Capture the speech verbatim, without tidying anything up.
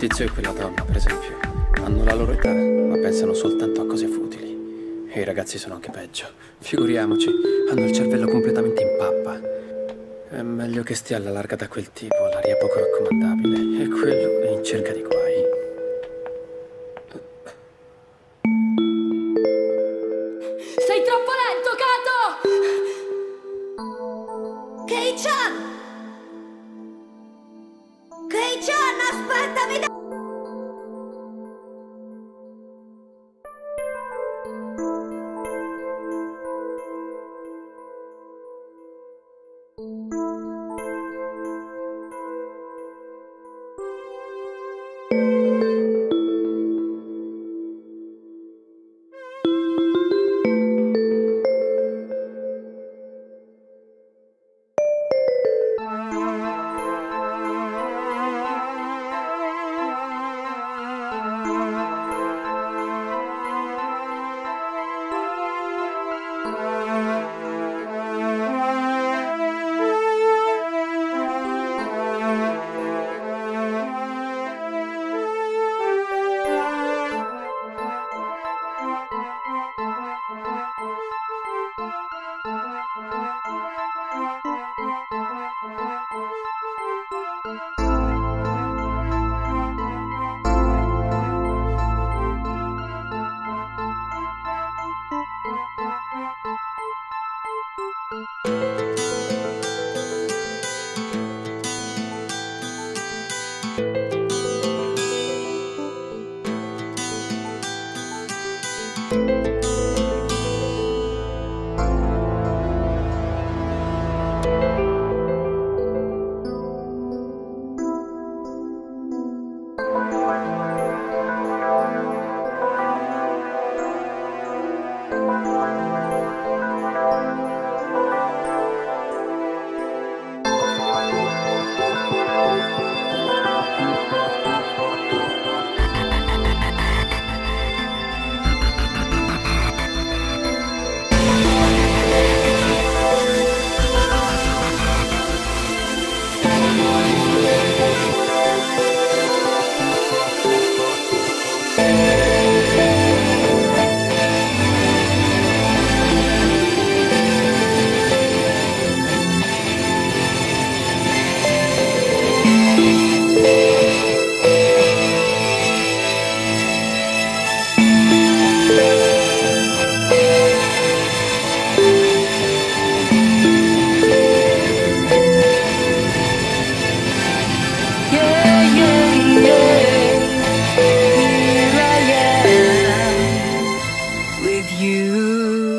tizio e quella donna, per esempio, hanno la loro età, ma pensano soltanto a cose futili. E i ragazzi sono anche peggio. Figuriamoci, hanno il cervello completamente in pappa. È meglio che stia alla larga da quel tipo, l'aria poco raccomandabile. E quello è in cerca di guai. Sei troppo lento, Kato! Kei-chan! Kei-chan, aspettami da... With you.